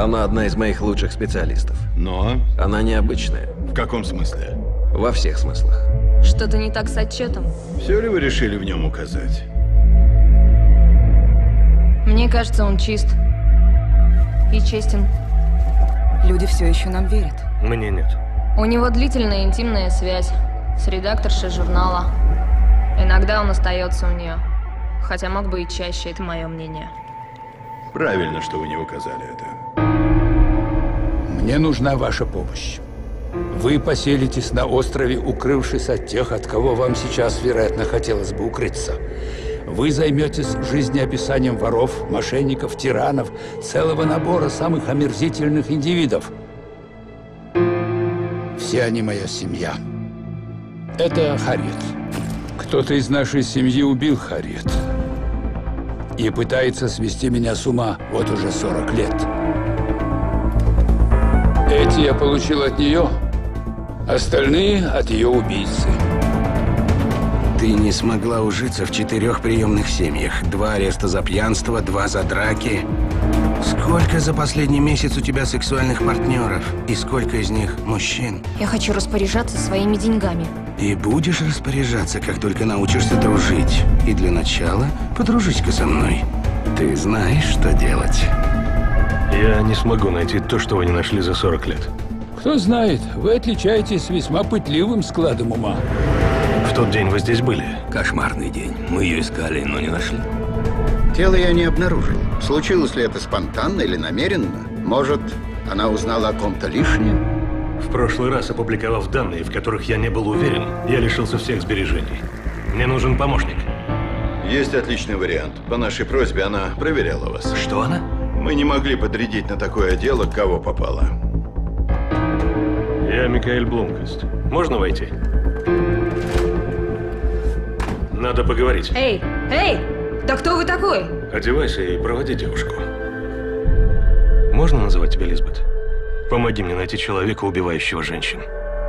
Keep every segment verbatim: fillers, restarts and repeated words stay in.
Она одна из моих лучших специалистов. Но? Она необычная. В каком смысле? Во всех смыслах. Что-то не так с отчетом. Все ли вы решили в нем указать? Мне кажется, он чист. И честен. Люди все еще нам верят. Мне нет. У него длительная интимная связь с редакторшей журнала. Иногда он остается у нее. Хотя мог бы и чаще, это мое мнение. Правильно, что вы не указали это. Мне нужна ваша помощь. Вы поселитесь на острове, укрывшись от тех, от кого вам сейчас, вероятно, хотелось бы укрыться. Вы займетесь жизнеописанием воров, мошенников, тиранов, целого набора самых омерзительных индивидов. Все они моя семья. Это Харриет. Кто-то из нашей семьи убил Харриет и пытается свести меня с ума вот уже сорок лет. Эти я получил от нее, остальные от ее убийцы. Ты не смогла ужиться в четырех приемных семьях. Два ареста за пьянство, два за драки. Сколько за последний месяц у тебя сексуальных партнеров? И сколько из них мужчин? Я хочу распоряжаться своими деньгами. И будешь распоряжаться, как только научишься дружить. И для начала подружись-ка со мной. Ты знаешь, что делать. Я не смогу найти то, что вы не нашли за сорок лет. Кто знает, вы отличаетесь весьма пытливым складом ума. В тот день вы здесь были? Кошмарный день. Мы ее искали, но не нашли. Тело я не обнаружил. Случилось ли это спонтанно или намеренно? Может, она узнала о ком-то лишнем? В прошлый раз, опубликовав данные, в которых я не был уверен, я лишился всех сбережений. Мне нужен помощник. Есть отличный вариант. По нашей просьбе она проверяла вас. Что она? Мы не могли подрядить на такое дело, кого попало. Я Микаэль Блумквист. Можно войти? Надо поговорить. Эй, эй! Да кто вы такой? Одевайся и проводи девушку. Можно называть тебя Лизбет? Помоги мне найти человека, убивающего женщин.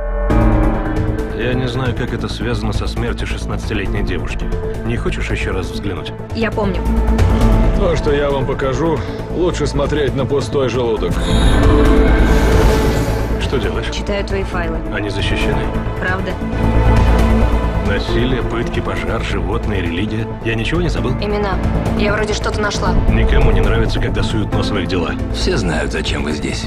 Я не знаю, как это связано со смертью шестнадцатилетней девушки. Не хочешь еще раз взглянуть? Я помню. То, что я вам покажу, лучше смотреть на пустой желудок. Что делаешь? Читаю твои файлы. Они защищены? Правда? Насилие, пытки, пожар, животные, религия. Я ничего не забыл? Имена. Я вроде что-то нашла. Никому не нравится, когда суют нос в их дела. Все знают, зачем вы здесь.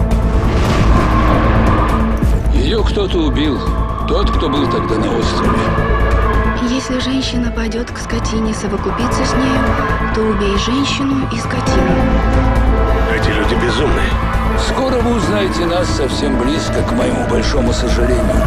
Ее кто-то убил. Тот, кто был тогда на острове. Если женщина пойдет к скотине совокупиться с нею, то убей женщину и скотину. Эти люди безумны. Скоро вы узнаете нас совсем близко, к моему большому сожалению.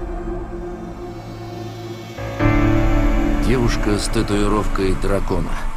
Девушка с татуировкой дракона.